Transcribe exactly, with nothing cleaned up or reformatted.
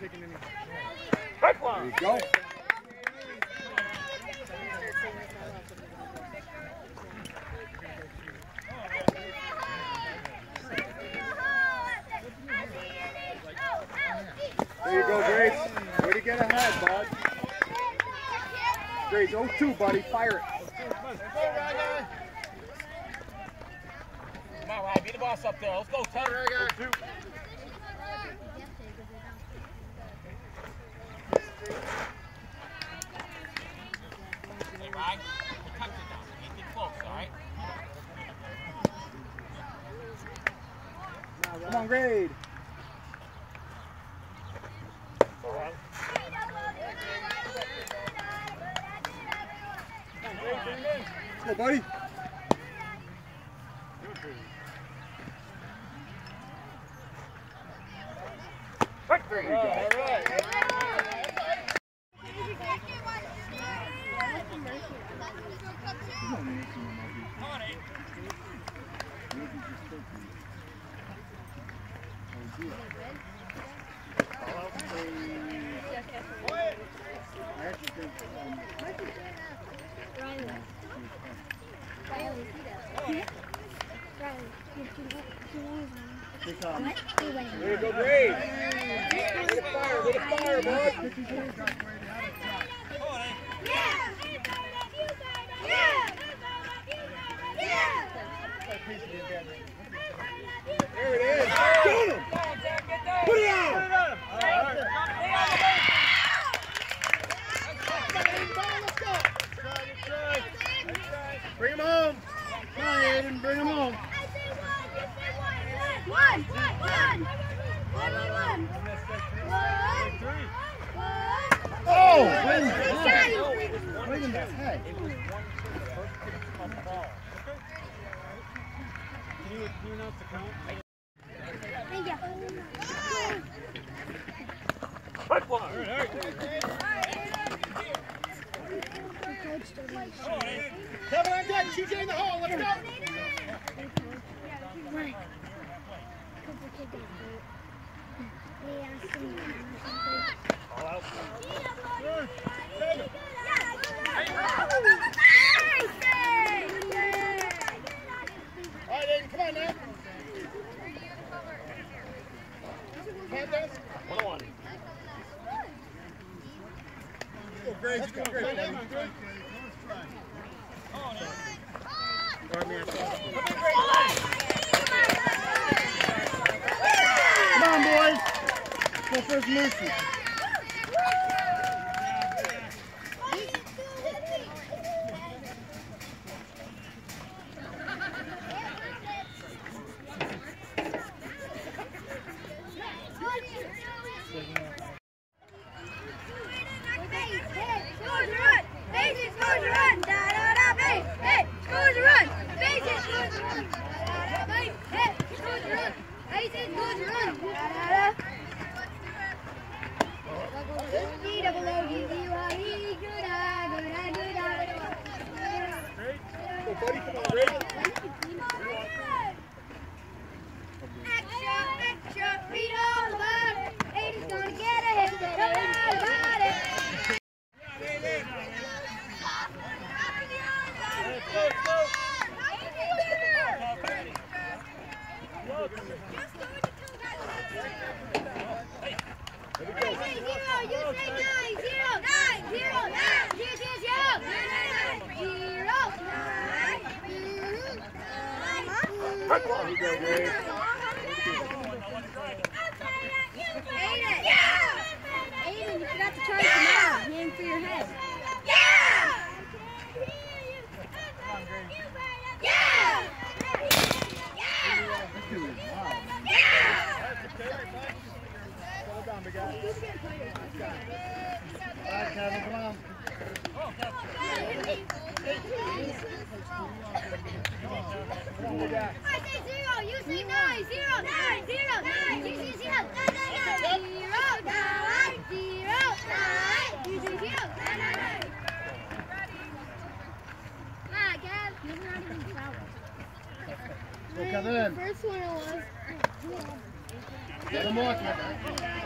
taking any. There you go. There you go, Grace. Way to get ahead, bud. Grace, oh two, buddy. Fire it. Come on, Ryan. Be the boss up there. Let's go, Ted. oh two. Hey, Ryan. Protect it now. Keep it close, all right? Come on, Grade. Let's go, buddy. There you go. All right. There you go, Grady. Way to fire, way to fire, bud. Yeah! Yeah! There it is. Get him. Put it on. Bring him home. Come on, Aiden, bring him home. One, one, one, one, one, one, one. Oh, right in the head. Right in the head. Can you, can you announce the count? Thank you. Quick one. All right, all right. Kevin on deck, C J in the hole, let's go. All out. All right, Aiden, come on now. Countdown. One on one. Go, Grace, go, Grace. Come on, boys. Go first, Mercy. Aiden, you forgot to charge the mouth. Hand for your head. Alright, Kevin, come on. I say zero, you say nine, zero, nine, zero, nine, you say zero, nine, nine, nine, zero, nine, zero, nine, you say zero, nine, nine, nine. Come on, Kev, you're not even traveling. Go, Kevin. First one it was. Get him more, Kevin.